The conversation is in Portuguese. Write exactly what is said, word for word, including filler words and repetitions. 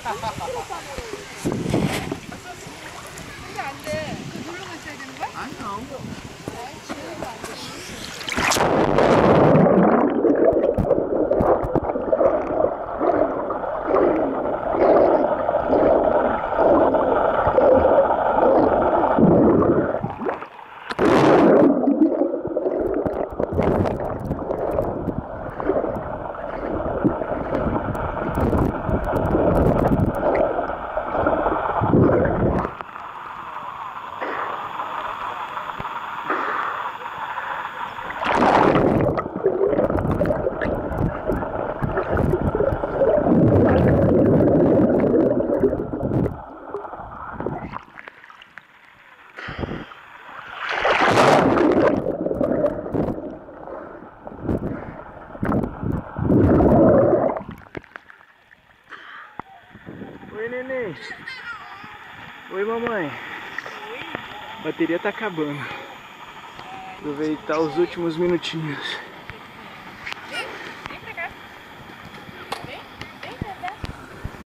안 돼. 그 누르고 있어야 되는 거야? 아니요. Oi, neném. Oi, mamãe. A bateria tá acabando. Aproveitar os últimos minutinhos.